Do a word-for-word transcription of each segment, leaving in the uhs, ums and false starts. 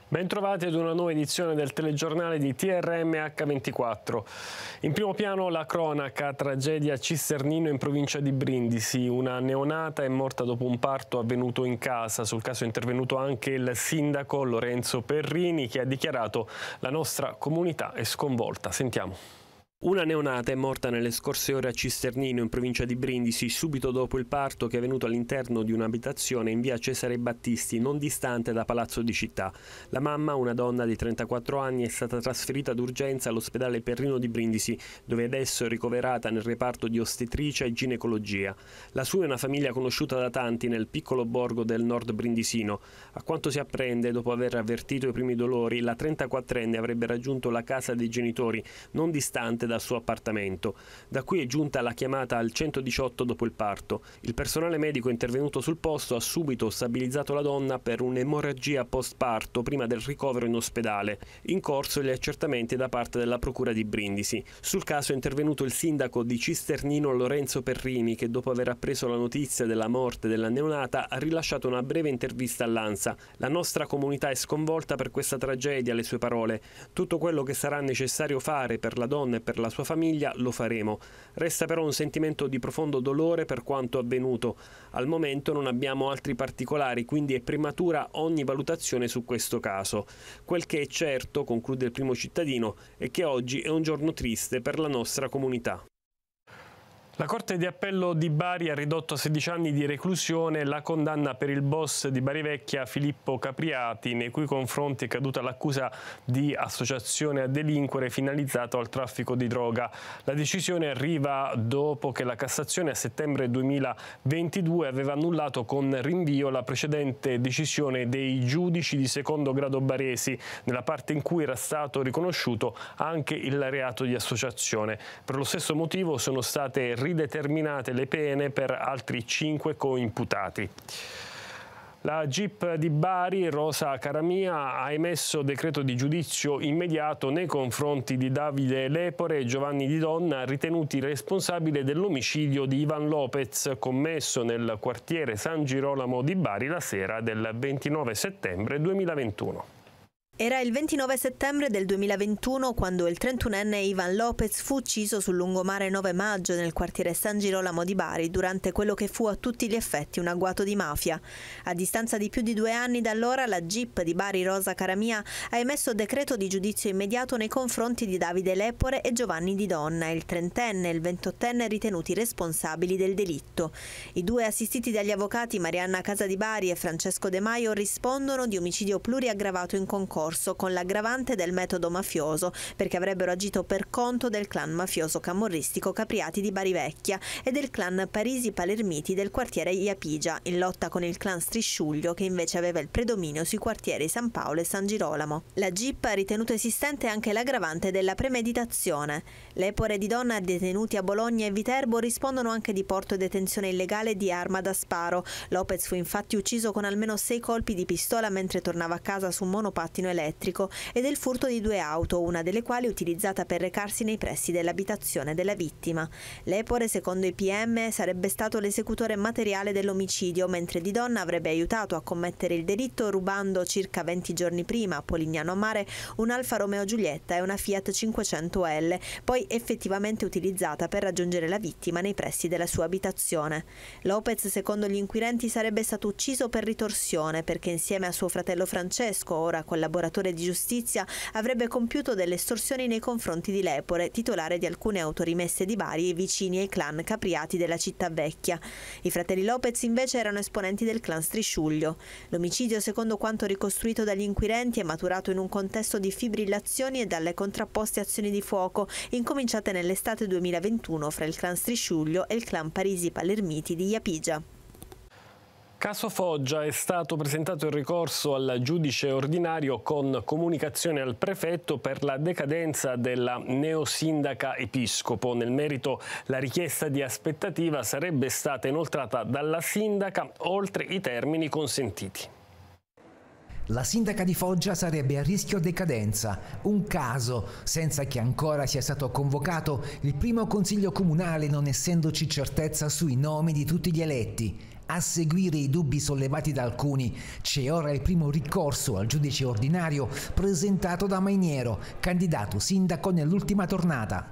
Bentrovati ad una nuova edizione del telegiornale di T R M H ventiquattro. In primo piano la cronaca, tragedia a Cisternino in provincia di Brindisi. Una neonata è morta dopo un parto avvenuto in casa. Sul caso è intervenuto anche il sindaco Lorenzo Perrini, che ha dichiarato: la nostra comunità è sconvolta. Sentiamo. Una neonata è morta nelle scorse ore a Cisternino, in provincia di Brindisi, subito dopo il parto che è avvenuto all'interno di un'abitazione in via Cesare Battisti, non distante da Palazzo di Città. La mamma, una donna di trentaquattro anni, è stata trasferita d'urgenza all'ospedale Perrino di Brindisi, dove adesso è ricoverata nel reparto di ostetricia e ginecologia. La sua è una famiglia conosciuta da tanti nel piccolo borgo del nord brindisino. A quanto si apprende, dopo aver avvertito i primi dolori, la trentaquattrenne avrebbe raggiunto la casa dei genitori, non distante dal suo appartamento. Da qui è giunta la chiamata al centodiciotto dopo il parto. Il personale medico intervenuto sul posto ha subito stabilizzato la donna per un'emorragia post-parto prima del ricovero in ospedale. In corso gli accertamenti da parte della procura di Brindisi. Sul caso è intervenuto il sindaco di Cisternino Lorenzo Perrini, che dopo aver appreso la notizia della morte della neonata ha rilasciato una breve intervista all'Ansa. La nostra comunità è sconvolta per questa tragedia, le sue parole. Tutto quello che sarà necessario fare per la donna e per la sua famiglia lo faremo. Resta però un sentimento di profondo dolore per quanto avvenuto. Al momento non abbiamo altri particolari, quindi è prematura ogni valutazione su questo caso. Quel che è certo, conclude il primo cittadino, è che oggi è un giorno triste per la nostra comunità. La Corte di Appello di Bari ha ridotto a sedici anni di reclusione la condanna per il boss di Bari Vecchia Filippo Capriati, nei cui confronti è caduta l'accusa di associazione a delinquere finalizzata al traffico di droga. La decisione arriva dopo che la Cassazione a settembre duemilaventidue aveva annullato con rinvio la precedente decisione dei giudici di secondo grado baresi, nella parte in cui era stato riconosciuto anche il reato di associazione. Per lo stesso motivo sono state rideterminate le pene per altri cinque coimputati. La G I P di Bari, Rosa Caramia, ha emesso decreto di giudizio immediato nei confronti di Davide Lepore e Giovanni Di Donna, ritenuti responsabili dell'omicidio di Ivan Lopez commesso nel quartiere San Girolamo di Bari la sera del ventinove settembre duemilaventuno. Era il ventinove settembre del duemilaventuno quando il trentunenne Ivan Lopez fu ucciso sul lungomare nove maggio nel quartiere San Girolamo di Bari durante quello che fu a tutti gli effetti un agguato di mafia. A distanza di più di due anni da allora la G I P di Bari Rosa Caramia ha emesso decreto di giudizio immediato nei confronti di Davide Lepore e Giovanni Di Donna, il trentenne e il ventottenne ritenuti responsabili del delitto. I due, assistiti dagli avvocati Marianna Casa di Bari e Francesco De Maio, rispondono di omicidio pluriaggravato in concorso con l'aggravante del metodo mafioso, perché avrebbero agito per conto del clan mafioso camorristico Capriati di Bari Vecchia e del clan Parisi Palermiti del quartiere Iapigia, in lotta con il clan Strisciuglio, che invece aveva il predominio sui quartieri San Paolo e San Girolamo. La G I P ha ritenuto esistente anche l'aggravante della premeditazione. Lepore e Di Donna, detenuti a Bologna e Viterbo, rispondono anche di porto e detenzione illegale di arma da sparo. Lopez fu infatti ucciso con almeno sei colpi di pistola mentre tornava a casa su un monopattino elettrico e del furto di due auto, una delle quali utilizzata per recarsi nei pressi dell'abitazione della vittima. Lepore, secondo i P M, sarebbe stato l'esecutore materiale dell'omicidio, mentre Di Donna avrebbe aiutato a commettere il delitto rubando circa venti giorni prima a Polignano a Mare un Alfa Romeo Giulietta e una Fiat cinquecento L, poi effettivamente utilizzata per raggiungere la vittima nei pressi della sua abitazione. Lopez, secondo gli inquirenti, sarebbe stato ucciso per ritorsione perché insieme a suo fratello Francesco, ora collaboratore di giustizia, avrebbe compiuto delle estorsioni nei confronti di Lepore, titolare di alcune auto rimesse di Bari e vicini ai clan Capriati della città vecchia. I fratelli Lopez invece erano esponenti del clan Strisciuglio. L'omicidio, secondo quanto ricostruito dagli inquirenti, è maturato in un contesto di fibrillazioni e dalle contrapposte azioni di fuoco incominciate nell'estate duemilaventuno fra il clan Strisciuglio e il clan Parisi Palermiti di Iapigia. Caso Foggia, è stato presentato il ricorso al giudice ordinario con comunicazione al prefetto per la decadenza della neosindaca Episcopo. Nel merito, la richiesta di aspettativa sarebbe stata inoltrata dalla sindaca oltre i termini consentiti. La sindaca di Foggia sarebbe a rischio decadenza, un caso senza che ancora sia stato convocato il primo consiglio comunale, non essendoci certezza sui nomi di tutti gli eletti. A seguire i dubbi sollevati da alcuni, c'è ora il primo ricorso al giudice ordinario presentato da Mainiero, candidato sindaco nell'ultima tornata.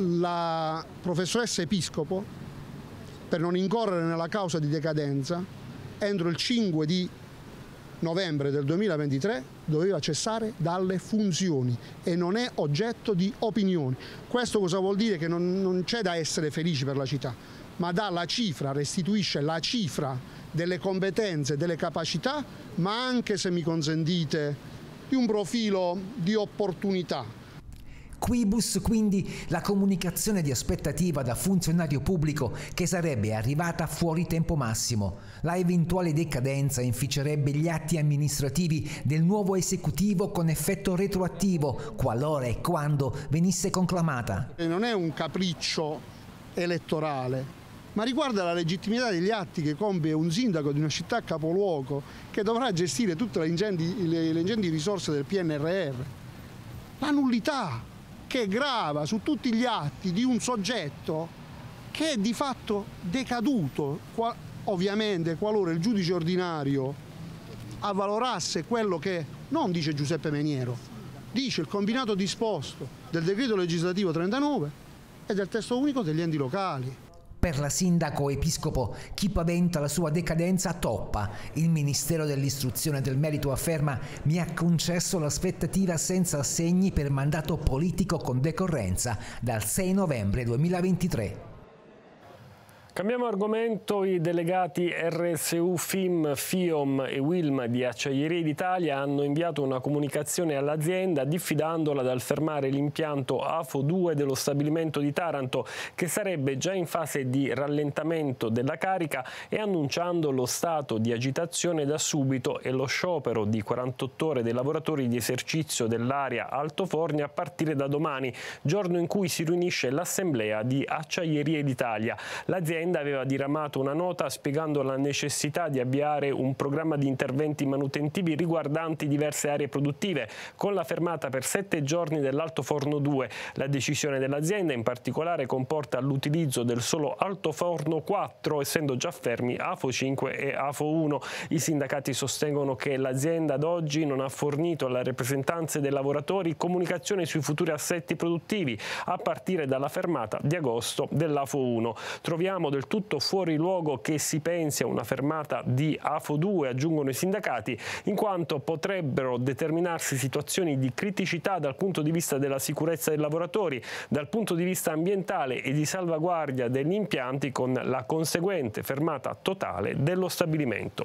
La professoressa Episcopo, per non incorrere nella causa di decadenza, entro il cinque di novembre del duemilaventitré doveva cessare dalle funzioni e non è oggetto di opinioni. Questo cosa vuol dire? Che non, non c'è da essere felici per la città, ma dà la cifra, restituisce la cifra delle competenze, delle capacità, ma anche, se mi consentite, di un profilo di opportunità. Quibus quindi la comunicazione di aspettativa da funzionario pubblico che sarebbe arrivata fuori tempo massimo. La eventuale decadenza inficerebbe gli atti amministrativi del nuovo esecutivo con effetto retroattivo, qualora e quando venisse conclamata. Non è un capriccio elettorale, ma riguarda la legittimità degli atti che compie un sindaco di una città capoluogo che dovrà gestire tutte le ingenti, le, le ingenti risorse del P N R R. La nullità che grava su tutti gli atti di un soggetto che è di fatto decaduto, qua, ovviamente qualora il giudice ordinario avvalorasse quello che non dice Giuseppe Mainiero, dice il combinato disposto del decreto legislativo trentanove e del testo unico degli enti locali. Per la sindaco Episcopo, chi paventa la sua decadenza toppa. Il Ministero dell'Istruzione e del Merito afferma: mi ha concesso l'aspettativa senza assegni per mandato politico con decorrenza dal sei novembre duemilaventitré. Cambiamo argomento. I delegati R S U, FIM, FIOM e WILM di Acciaierie d'Italia hanno inviato una comunicazione all'azienda diffidandola dal fermare l'impianto A F O due dello stabilimento di Taranto, che sarebbe già in fase di rallentamento della carica, e annunciando lo stato di agitazione da subito e lo sciopero di quarantotto ore dei lavoratori di esercizio dell'area Altoforni a partire da domani, giorno in cui si riunisce l'assemblea di Acciaierie d'Italia. L'azienda aveva diramato una nota spiegando la necessità di avviare un programma di interventi manutentivi riguardanti diverse aree produttive, con la fermata per sette giorni dell'Altoforno due. La decisione dell'azienda in particolare comporta l'utilizzo del solo Altoforno quattro, essendo già fermi A F O cinque e A F O uno. I sindacati sostengono che l'azienda ad oggi non ha fornito alle rappresentanze dei lavoratori comunicazione sui futuri assetti produttivi, a partire dalla fermata di agosto dell'A F O uno. Troviamo del tutto fuori luogo che si pensi a una fermata di A F O due, aggiungono i sindacati, in quanto potrebbero determinarsi situazioni di criticità dal punto di vista della sicurezza dei lavoratori, dal punto di vista ambientale e di salvaguardia degli impianti, con la conseguente fermata totale dello stabilimento.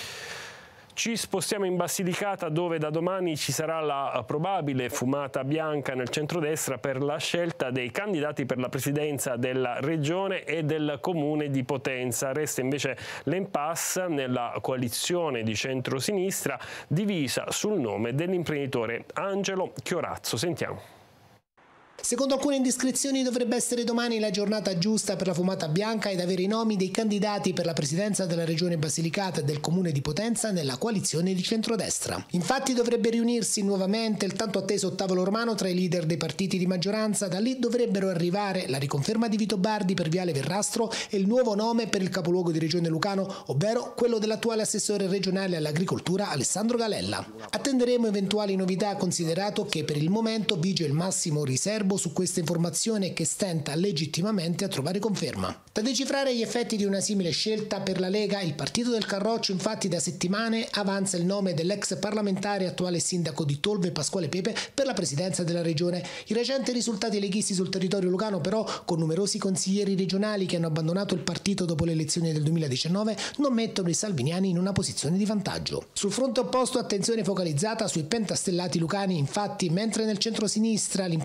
Ci spostiamo in Basilicata, dove da domani ci sarà la probabile fumata bianca nel centrodestra per la scelta dei candidati per la presidenza della regione e del comune di Potenza. Resta invece l'impasse nella coalizione di centrosinistra, divisa sul nome dell'imprenditore Angelo Chiorazzo. Sentiamo. Secondo alcune indiscrezioni dovrebbe essere domani la giornata giusta per la fumata bianca ed avere i nomi dei candidati per la presidenza della regione Basilicata e del comune di Potenza nella coalizione di centrodestra. Infatti dovrebbe riunirsi nuovamente il tanto atteso tavolo romano tra i leader dei partiti di maggioranza. Da lì dovrebbero arrivare la riconferma di Vito Bardi per Viale Verrastro e il nuovo nome per il capoluogo di regione Lucano, ovvero quello dell'attuale assessore regionale all'agricoltura Alessandro Galella. Attenderemo eventuali novità, considerato che per il momento vige il massimo riservo su questa informazione, che stenta legittimamente a trovare conferma. Da decifrare gli effetti di una simile scelta per la Lega, il partito del Carroccio infatti da settimane avanza il nome dell'ex parlamentare e attuale sindaco di Tolve Pasquale Pepe per la presidenza della regione. I recenti risultati leghisti sul territorio lucano, però, con numerosi consiglieri regionali che hanno abbandonato il partito dopo le elezioni del duemiladiciannove, non mettono i salviniani in una posizione di vantaggio. Sul fronte opposto, attenzione focalizzata sui pentastellati lucani. Infatti, mentre nel centro-sinistra l'imprenditore di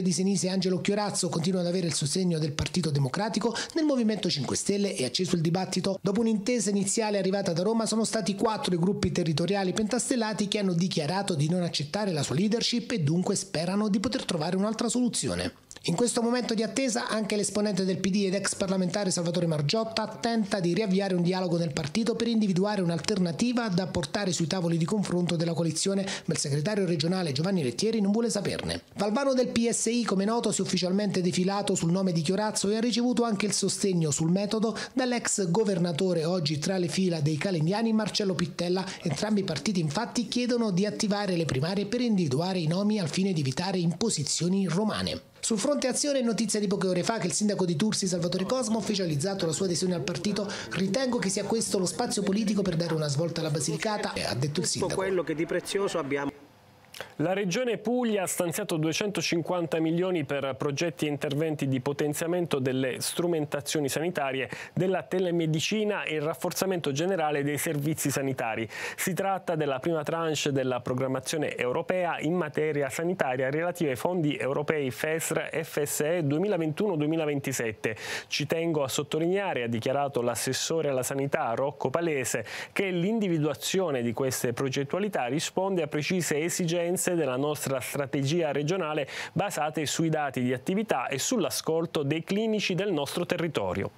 di Senise Angelo Chiorazzo continua ad avere il sostegno del Partito Democratico. Nel Movimento cinque Stelle è acceso il dibattito. Dopo un'intesa iniziale arrivata da Roma, sono stati quattro i gruppi territoriali pentastellati che hanno dichiarato di non accettare la sua leadership e dunque sperano di poter trovare un'altra soluzione. In questo momento di attesa anche l'esponente del P D ed ex parlamentare Salvatore Margiotta tenta di riavviare un dialogo nel partito per individuare un'alternativa da portare sui tavoli di confronto della coalizione, ma il segretario regionale Giovanni Lettieri non vuole saperne. Valvano del P S I, come noto, si è ufficialmente defilato sul nome di Chiorazzo e ha ricevuto anche il sostegno sul metodo dall'ex governatore, oggi tra le fila dei calendiani, Marcello Pittella. Entrambi i partiti infatti chiedono di attivare le primarie per individuare i nomi al fine di evitare imposizioni romane. Sul fronte azione è notizia di poche ore fa che il sindaco di Tursi, Salvatore Cosma, ha ufficializzato la sua adesione al partito. Ritengo che sia questo lo spazio politico per dare una svolta alla Basilicata, ha detto il sindaco. Tutto quello che di prezioso abbiamo. La Regione Puglia ha stanziato duecentocinquanta milioni per progetti e interventi di potenziamento delle strumentazioni sanitarie, della telemedicina e il rafforzamento generale dei servizi sanitari. Si tratta della prima tranche della programmazione europea in materia sanitaria relativa ai fondi europei F E S R e F S E duemilaventuno duemilaventisette. Ci tengo a sottolineare, ha dichiarato l'assessore alla sanità Rocco Palese, che l'individuazione di queste progettualità risponde a precise esigenze della nostra strategia regionale basate sui dati di attività e sull'ascolto dei clinici del nostro territorio.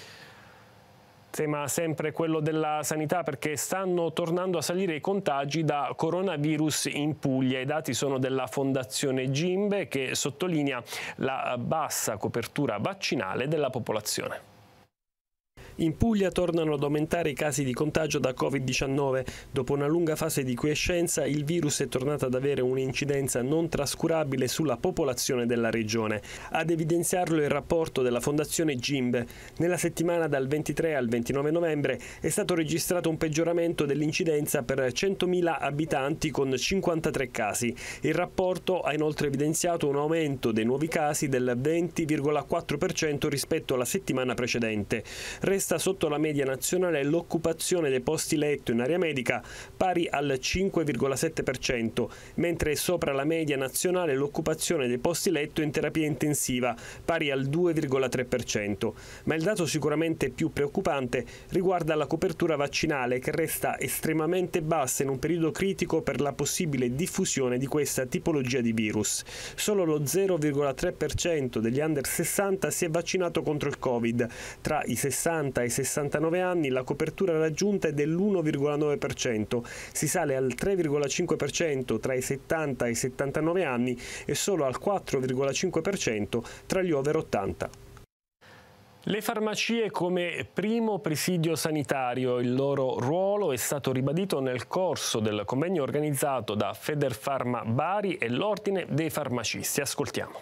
Tema sempre quello della sanità, perché stanno tornando a salire i contagi da coronavirus in Puglia. I dati sono della Fondazione Gimbe, che sottolinea la bassa copertura vaccinale della popolazione. In Puglia tornano ad aumentare i casi di contagio da Covid diciannove. Dopo una lunga fase di quiescenza, il virus è tornato ad avere un'incidenza non trascurabile sulla popolazione della regione. Ad evidenziarlo il rapporto della Fondazione Gimbe. Nella settimana dal ventitré al ventinove novembre è stato registrato un peggioramento dell'incidenza per centomila abitanti con cinquantatré casi. Il rapporto ha inoltre evidenziato un aumento dei nuovi casi del venti virgola quattro per cento rispetto alla settimana precedente. Resta sotto la media nazionale l'occupazione dei posti letto in area medica, pari al cinque virgola sette per cento, mentre è sopra la media nazionale l'occupazione dei posti letto in terapia intensiva, pari al due virgola tre per cento. Ma il dato sicuramente più preoccupante riguarda la copertura vaccinale, che resta estremamente bassa in un periodo critico per la possibile diffusione di questa tipologia di virus. Solo lo zero virgola tre per cento degli under sessanta si è vaccinato contro il Covid. Tra i sessanta e i sessantanove anni la copertura raggiunta è dell'uno virgola nove per cento, si sale al tre virgola cinque per cento tra i settanta e i settantanove anni e solo al quattro virgola cinque per cento tra gli over ottanta. Le farmacie come primo presidio sanitario, il loro ruolo è stato ribadito nel corso del convegno organizzato da Federfarma Bari e l'Ordine dei Farmacisti. Ascoltiamo.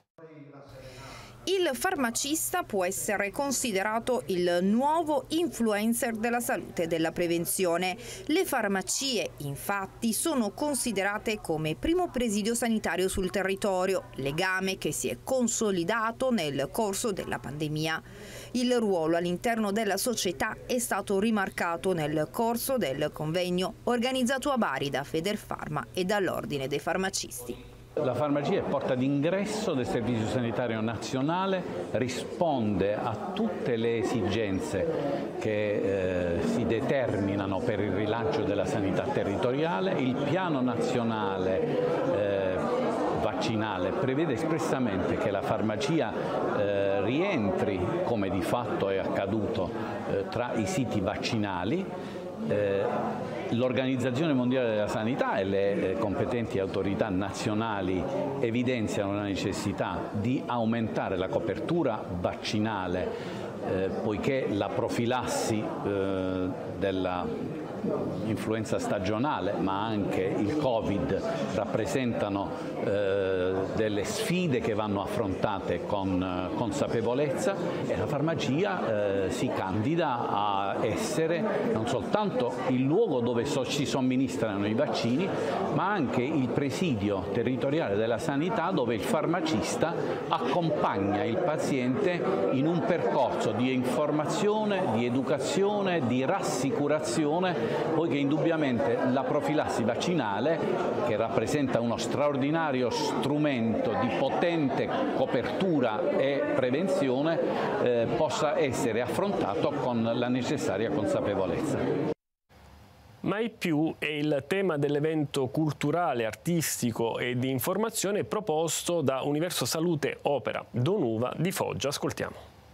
Il farmacista può essere considerato il nuovo influencer della salute e della prevenzione. Le farmacie, infatti, sono considerate come primo presidio sanitario sul territorio, legame che si è consolidato nel corso della pandemia. Il ruolo all'interno della società è stato rimarcato nel corso del convegno organizzato a Bari da Federfarma e dall'Ordine dei Farmacisti. La farmacia è porta d'ingresso del Servizio Sanitario Nazionale, risponde a tutte le esigenze che eh, si determinano per il rilancio della sanità territoriale. Il piano nazionale eh, vaccinale prevede espressamente che la farmacia eh, rientri, come di fatto è accaduto, eh, tra i siti vaccinali. Eh, L'Organizzazione Mondiale della Sanità e le competenti autorità nazionali evidenziano la necessità di aumentare la copertura vaccinale, eh, poiché la profilassi eh, della influenza stagionale ma anche il Covid rappresentano eh, delle sfide che vanno affrontate con eh, consapevolezza, e la farmacia eh, si candida a essere non soltanto il luogo dove so, si somministrano i vaccini, ma anche il presidio territoriale della sanità, dove il farmacista accompagna il paziente in un percorso di informazione, di educazione, di rassicurazione, poiché indubbiamente la profilassi vaccinale, che rappresenta uno straordinario strumento di potente copertura e prevenzione, eh, possa essere affrontato con la necessaria consapevolezza. Mai più è il tema dell'evento culturale, artistico e di informazione proposto da Universo Salute Opera Donuva di Foggia. Ascoltiamo.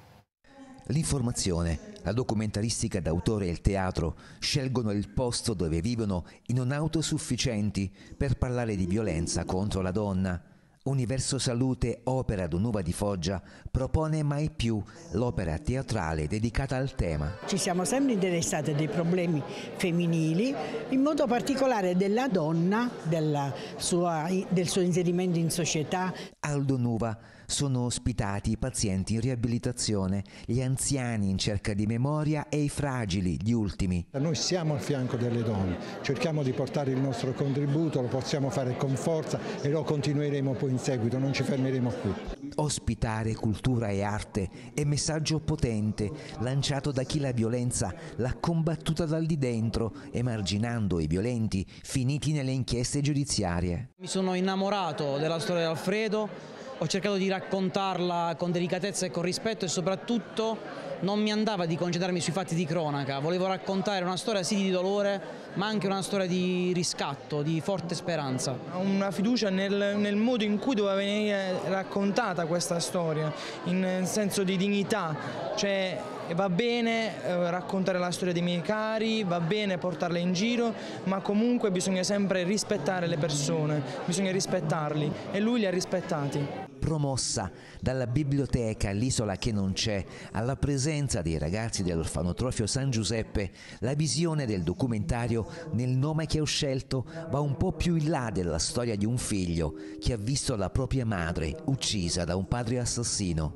L'informazione, la documentaristica d'autore e il teatro scelgono il posto dove vivono i non autosufficienti per parlare di violenza contro la donna. Universo Salute Opera Donuva di Foggia propone Mai più, l'opera teatrale dedicata al tema. Ci siamo sempre interessati dei problemi femminili, in modo particolare della donna, della sua, del suo inserimento in società. Al Donuva sono ospitati i pazienti in riabilitazione, gli anziani in cerca di memoria e i fragili, gli ultimi. Noi siamo al fianco delle donne, cerchiamo di portare il nostro contributo, lo possiamo fare con forza e lo continueremo poi in seguito, non ci fermeremo qui. Ospitare cultura e arte è messaggio potente, lanciato da chi la violenza l'ha combattuta dal di dentro, emarginando i violenti finiti nelle inchieste giudiziarie. Mi sono innamorato della storia di Alfredo. Ho cercato di raccontarla con delicatezza e con rispetto e soprattutto non mi andava di concentrarmi sui fatti di cronaca, volevo raccontare una storia sì di dolore ma anche una storia di riscatto, di forte speranza. Ho una fiducia nel, nel modo in cui doveva venire raccontata questa storia, in senso di dignità, cioè va bene eh, raccontare la storia dei miei cari, va bene portarla in giro, ma comunque bisogna sempre rispettare le persone, bisogna rispettarli e lui li ha rispettati. Promossa dalla biblioteca L'Isola che non c'è alla presenza dei ragazzi dell'Orfanotrofio San Giuseppe, la visione del documentario Nel nome che ho scelto va un po' più in là della storia di un figlio che ha visto la propria madre uccisa da un padre assassino.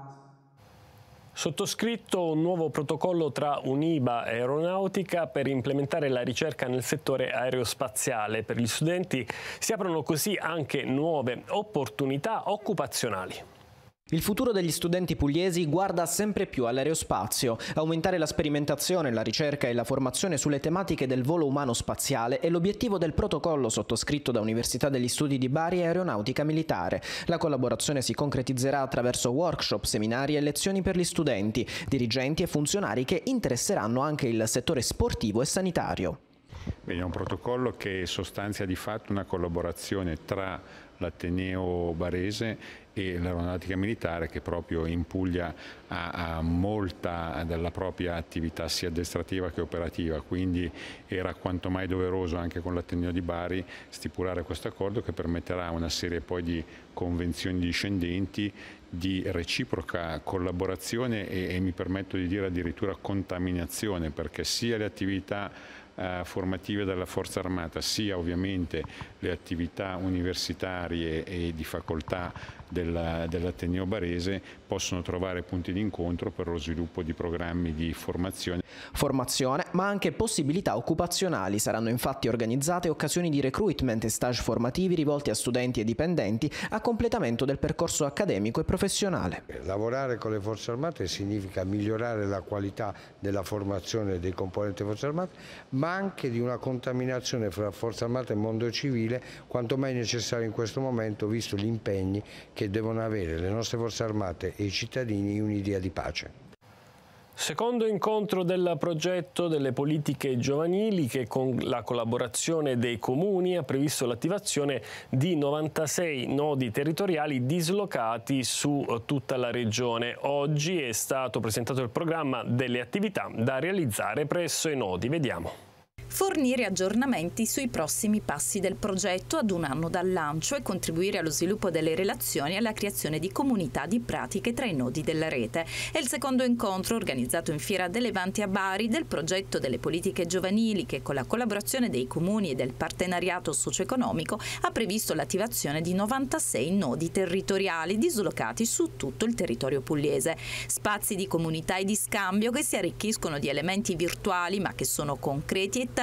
Sottoscritto un nuovo protocollo tra Uniba e Aeronautica per implementare la ricerca nel settore aerospaziale. Per gli studenti si aprono così anche nuove opportunità occupazionali. Il futuro degli studenti pugliesi guarda sempre più all'aerospazio. Aumentare la sperimentazione, la ricerca e la formazione sulle tematiche del volo umano spaziale è l'obiettivo del protocollo sottoscritto da Università degli Studi di Bari e Aeronautica Militare. La collaborazione si concretizzerà attraverso workshop, seminari e lezioni per gli studenti, dirigenti e funzionari che interesseranno anche il settore sportivo e sanitario. Bene, è un protocollo che sostanzia di fatto una collaborazione tra l'Ateneo Barese e l'Aeronautica Militare, che proprio in Puglia ha, ha molta della propria attività sia addestrativa che operativa, quindi era quanto mai doveroso anche con l'Ateneo di Bari stipulare questo accordo che permetterà una serie poi di convenzioni discendenti di reciproca collaborazione e, e mi permetto di dire addirittura contaminazione, perché sia le attività Uh, formative della Forza Armata, sia ovviamente le attività universitarie e di facoltà dell'Ateneo Barese possono trovare punti di incontro per lo sviluppo di programmi di formazione. Formazione, ma anche possibilità occupazionali. Saranno infatti organizzate occasioni di recruitment e stage formativi rivolti a studenti e dipendenti a completamento del percorso accademico e professionale. Lavorare con le Forze Armate significa migliorare la qualità della formazione dei componenti delle Forze Armate, ma anche di una contaminazione fra Forze Armate e mondo civile, quanto mai necessario in questo momento, visto gli impegni che devono avere le nostre Forze Armate e i cittadini in un'idea di pace. Secondo incontro del progetto delle politiche giovanili che con la collaborazione dei comuni ha previsto l'attivazione di novantasei nodi territoriali dislocati su tutta la regione. Oggi è stato presentato il programma delle attività da realizzare presso i nodi. Vediamo. Fornire aggiornamenti sui prossimi passi del progetto ad un anno dal lancio e contribuire allo sviluppo delle relazioni e alla creazione di comunità di pratiche tra i nodi della rete. È il secondo incontro organizzato in Fiera dei Levanti a Bari del progetto delle politiche giovanili che con la collaborazione dei comuni e del partenariato socio-economico ha previsto l'attivazione di novantasei nodi territoriali dislocati su tutto il territorio pugliese. Spazi di comunità e di scambio che si arricchiscono di elementi virtuali ma che sono concreti e tangibili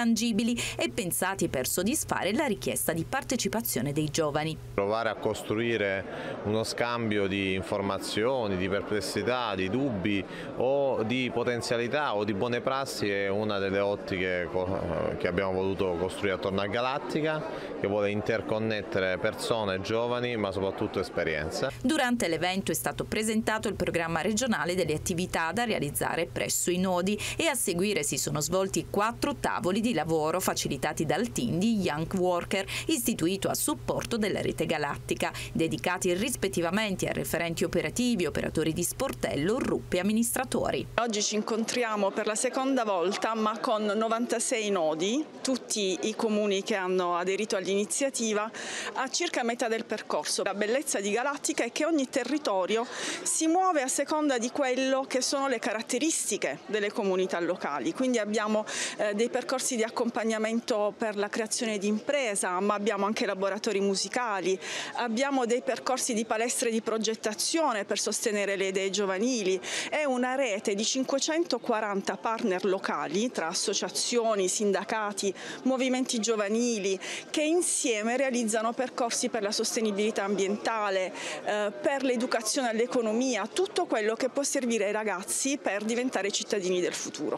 tangibili e pensati per soddisfare la richiesta di partecipazione dei giovani. Provare a costruire uno scambio di informazioni, di perplessità, di dubbi o di potenzialità o di buone prassi è una delle ottiche che abbiamo voluto costruire attorno a Galattica, che vuole interconnettere persone, giovani ma soprattutto esperienze. Durante l'evento è stato presentato il programma regionale delle attività da realizzare presso i nodi e a seguire si sono svolti quattro tavoli di lavoro facilitati dal team di Young Worker istituito a supporto della rete galattica, dedicati rispettivamente a referenti operativi, operatori di sportello, R U P e amministratori. Oggi ci incontriamo per la seconda volta ma con novantasei nodi, tutti i comuni che hanno aderito all'iniziativa, a circa metà del percorso. La bellezza di Galattica è che ogni territorio si muove a seconda di quello che sono le caratteristiche delle comunità locali, quindi abbiamo eh, dei percorsi di accompagnamento per la creazione di impresa, ma abbiamo anche laboratori musicali, abbiamo dei percorsi di palestre di progettazione per sostenere le idee giovanili, è una rete di cinquecentoquaranta partner locali tra associazioni, sindacati, movimenti giovanili che insieme realizzano percorsi per la sostenibilità ambientale, eh, per l'educazione all'economia, tutto quello che può servire ai ragazzi per diventare cittadini del futuro.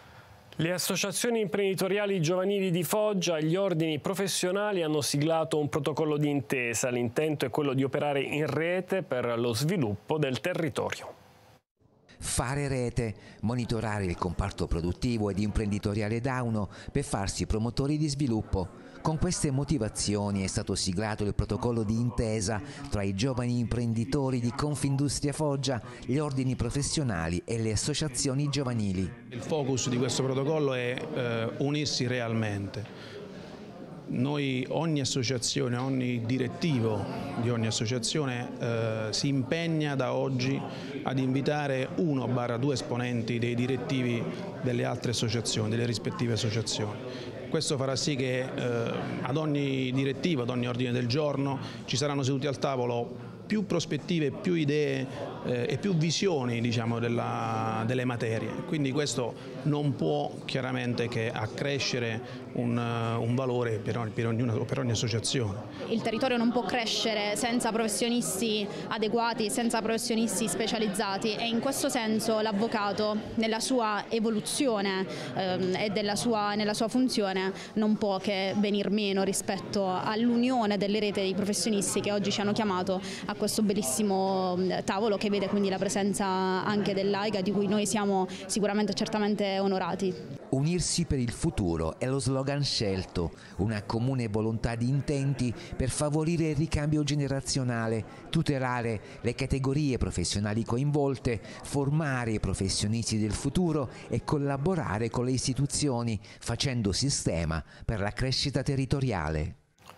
Le associazioni imprenditoriali giovanili di Foggia e gli ordini professionali hanno siglato un protocollo di intesa. L'intento è quello di operare in rete per lo sviluppo del territorio. Fare rete, monitorare il comparto produttivo ed imprenditoriale Dauno per farsi promotori di sviluppo. Con queste motivazioni è stato siglato il protocollo di intesa tra i giovani imprenditori di Confindustria Foggia, gli ordini professionali e le associazioni giovanili. Il focus di questo protocollo è eh, unirsi realmente. Noi, ogni associazione, ogni direttivo di ogni associazione eh, si impegna da oggi ad invitare uno barra due esponenti dei direttivi delle altre associazioni, delle rispettive associazioni. Questo farà sì che eh, ad ogni direttivo, ad ogni ordine del giorno ci saranno seduti al tavolo più prospettive, più idee eh, e più visioni, diciamo, della, delle materie. Quindi questo non può chiaramente che accrescere un, un valore per ogni, per, ognuna, per ogni associazione. Il territorio non può crescere senza professionisti adeguati, senza professionisti specializzati e in questo senso l'avvocato nella sua evoluzione ehm, e della sua, nella sua funzione non può che venir meno rispetto all'unione delle reti dei professionisti che oggi ci hanno chiamato a questo bellissimo tavolo che vede quindi la presenza anche dell'AIGA di cui noi siamo sicuramente certamente onorati. Unirsi per il futuro è lo slogan scelto, una comune volontà di intenti per favorire il ricambio generazionale, tutelare le categorie professionali coinvolte, formare i professionisti del futuro e collaborare con le istituzioni, facendo sistema per la crescita territoriale.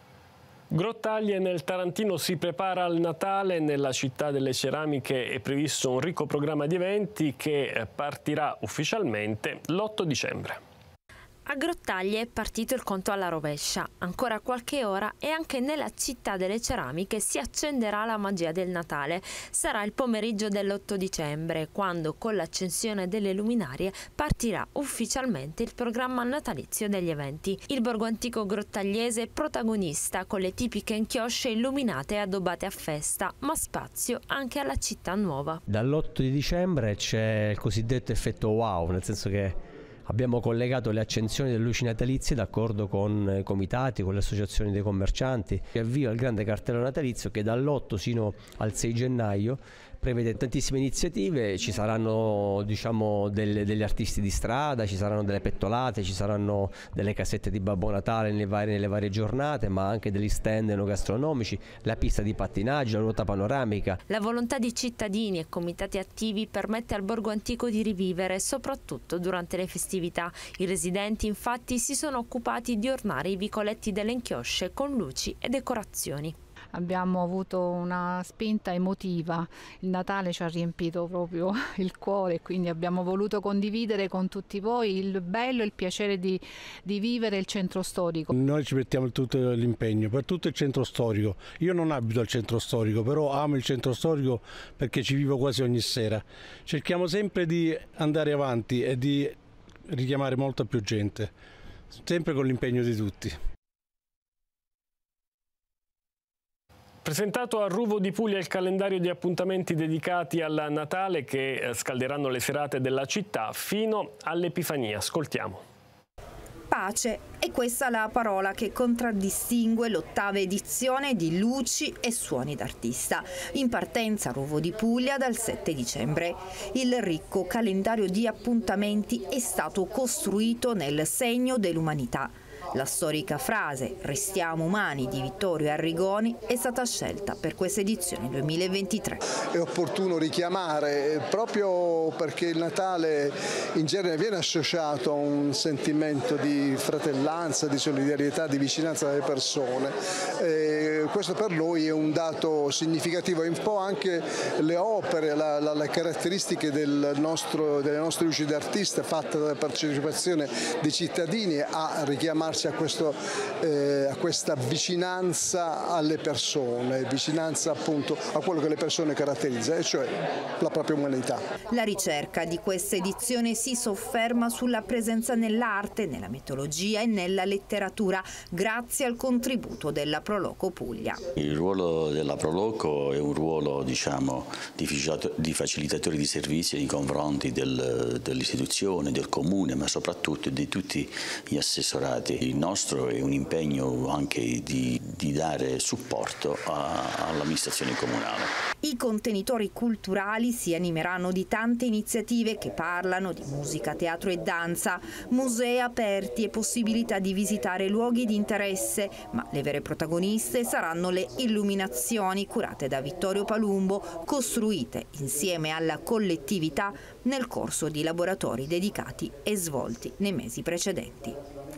Grottaglie nel Tarantino si prepara al Natale. Nella città delle ceramiche è previsto un ricco programma di eventi che partirà ufficialmente l'otto dicembre. A Grottaglie è partito il conto alla rovescia. Ancora qualche ora e anche nella città delle ceramiche si accenderà la magia del Natale. Sarà il pomeriggio dell'otto dicembre, quando con l'accensione delle luminarie partirà ufficialmente il programma natalizio degli eventi. Il borgo antico grottagliese è protagonista con le tipiche inchiosce illuminate e addobbate a festa, ma spazio anche alla città nuova. Dall'otto di dicembre c'è il cosiddetto effetto wow, nel senso che abbiamo collegato le accensioni delle luci natalizie d'accordo con i comitati, con le associazioni dei commercianti, che avvia il grande cartello natalizio che dall'otto sino al sei gennaio prevede tantissime iniziative. Ci saranno, diciamo, delle, degli artisti di strada, ci saranno delle pettolate, ci saranno delle casette di Babbo Natale nelle varie, nelle varie giornate, ma anche degli stand enogastronomici, la pista di pattinaggio, la ruota panoramica. La volontà di cittadini e comitati attivi permette al borgo antico di rivivere, soprattutto durante le festività. I residenti infatti si sono occupati di ornare i vicoletti delle inchiosce con luci e decorazioni. Abbiamo avuto una spinta emotiva, il Natale ci ha riempito proprio il cuore, quindi abbiamo voluto condividere con tutti voi il bello e il piacere di, di vivere il centro storico. Noi ci mettiamo tutto l'impegno per tutto il centro storico. Io non abito al centro storico, però amo il centro storico perché ci vivo quasi ogni sera. Cerchiamo sempre di andare avanti e di richiamare molta più gente. sempre con l'impegno di tutti. Presentato a Ruvo di Puglia il calendario di appuntamenti dedicati al Natale che scalderanno le serate della città fino all'Epifania. Ascoltiamo. Pace, è questa la parola che contraddistingue l'ottava edizione di Luci e Suoni d'Artista, in partenza a Ruvo di Puglia dal sette dicembre. Il ricco calendario di appuntamenti è stato costruito nel segno dell'umanità. La storica frase "Restiamo umani" di Vittorio Arrigoni è stata scelta per questa edizione duemilaventitré. È opportuno richiamare, proprio perché il Natale in genere viene associato a un sentimento di fratellanza, di solidarietà, di vicinanza alle persone. E questo per noi è un dato significativo, e un po' anche le opere, la, la, le caratteristiche del nostro, delle nostre luci d'artista fatte dalla partecipazione dei cittadini a richiamarsi a, questo, eh, a questa vicinanza alle persone, vicinanza appunto a quello che le persone caratterizza, e cioè la propria umanità. La ricerca di questa edizione si sofferma sulla presenza nell'arte, nella mitologia e nella letteratura, grazie al contributo della Proloco Puglia. Il ruolo della Proloco è un ruolo, diciamo, di facilitatore di servizi nei confronti del, dell'istituzione, del comune, ma soprattutto di tutti gli assessorati. Il nostro è un impegno anche di, di dare supporto all'amministrazione comunale. I contenitori culturali si animeranno di tante iniziative che parlano di musica, teatro e danza, musei aperti e possibilità di visitare luoghi di interesse, ma le vere protagoniste saranno le illuminazioni curate da Vittorio Palumbo, costruite insieme alla collettività nel corso di laboratori dedicati e svolti nei mesi precedenti.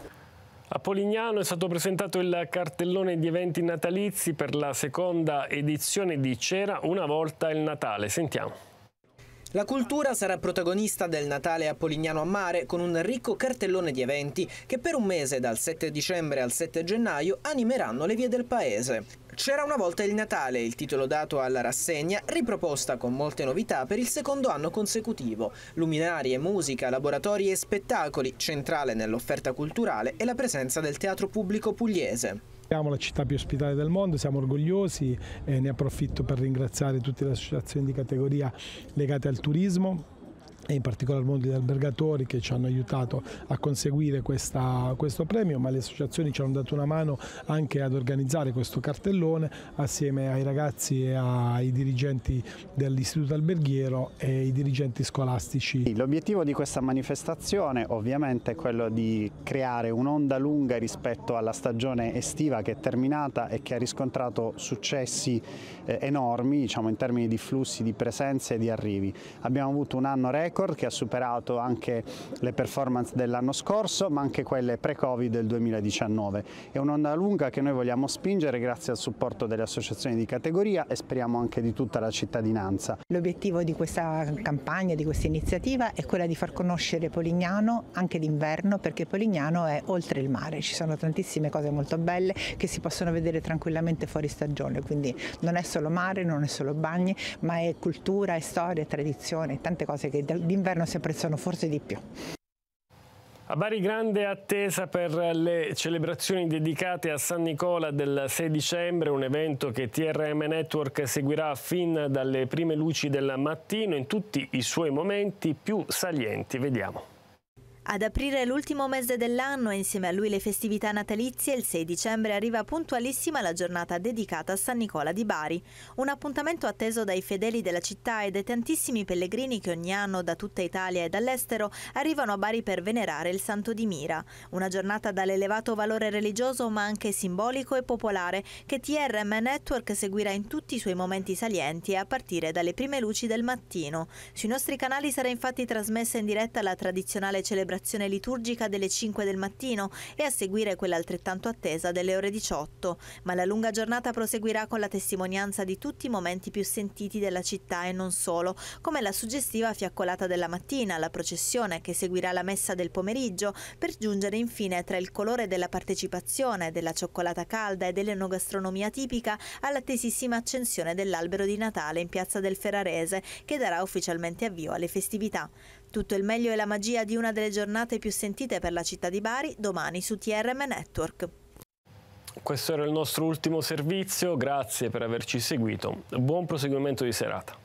A Polignano è stato presentato il cartellone di eventi natalizi per la seconda edizione di C'era una volta il Natale. Sentiamo. La cultura sarà protagonista del Natale a Polignano a Mare con un ricco cartellone di eventi che per un mese, dal sette dicembre al sette gennaio, animeranno le vie del paese. C'era una volta il Natale, il titolo dato alla rassegna, riproposta con molte novità per il secondo anno consecutivo. Luminarie, musica, laboratori e spettacoli, centrale nell'offerta culturale e la presenza del teatro pubblico pugliese. Siamo la città più ospitale del mondo, siamo orgogliosi e ne approfitto per ringraziare tutte le associazioni di categoria legate al turismo e in particolar modo gli albergatori che ci hanno aiutato a conseguire questa, questo premio, ma le associazioni ci hanno dato una mano anche ad organizzare questo cartellone assieme ai ragazzi e ai dirigenti dell'istituto alberghiero e ai dirigenti scolastici. L'obiettivo di questa manifestazione ovviamente è quello di creare un'onda lunga rispetto alla stagione estiva che è terminata e che ha riscontrato successi eh, enormi, diciamo, in termini di flussi, di presenze e di arrivi. Abbiamo avuto un anno record che ha superato anche le performance dell'anno scorso, ma anche quelle pre-Covid del duemiladiciannove. È un'onda lunga che noi vogliamo spingere grazie al supporto delle associazioni di categoria e speriamo anche di tutta la cittadinanza. L'obiettivo di questa campagna, di questa iniziativa, è quella di far conoscere Polignano anche d'inverno, perché Polignano è oltre il mare, ci sono tantissime cose molto belle che si possono vedere tranquillamente fuori stagione, quindi non è solo mare, non è solo bagni, ma è cultura, è storia, è tradizione, tante cose che d'inverno si apprezzano forse di più. A Bari grande attesa per le celebrazioni dedicate a San Nicola del sei dicembre, un evento che T R M Network seguirà fin dalle prime luci del mattino in tutti i suoi momenti più salienti. Vediamo. Ad aprire l'ultimo mese dell'anno e insieme a lui le festività natalizie, il sei dicembre arriva puntualissima la giornata dedicata a San Nicola di Bari. Un appuntamento atteso dai fedeli della città e dai tantissimi pellegrini che ogni anno da tutta Italia e dall'estero arrivano a Bari per venerare il Santo di Mira. Una giornata dall'elevato valore religioso ma anche simbolico e popolare che T R M Network seguirà in tutti i suoi momenti salienti a partire dalle prime luci del mattino. Sui nostri canali sarà infatti trasmessa in diretta la tradizionale celebrazione liturgica delle cinque del mattino e a seguire quella altrettanto attesa delle ore diciotto, ma la lunga giornata proseguirà con la testimonianza di tutti i momenti più sentiti della città e non solo, come la suggestiva fiaccolata della mattina, la processione che seguirà la messa del pomeriggio, per giungere infine tra il colore della partecipazione, della cioccolata calda e dell'enogastronomia tipica all'attesissima accensione dell'albero di Natale in piazza del Ferrarese, che darà ufficialmente avvio alle festività. Tutto il meglio e la magia di una delle giornate giornate più sentite per la città di Bari domani su T R M Network. Questo era il nostro ultimo servizio, grazie per averci seguito. Buon proseguimento di serata.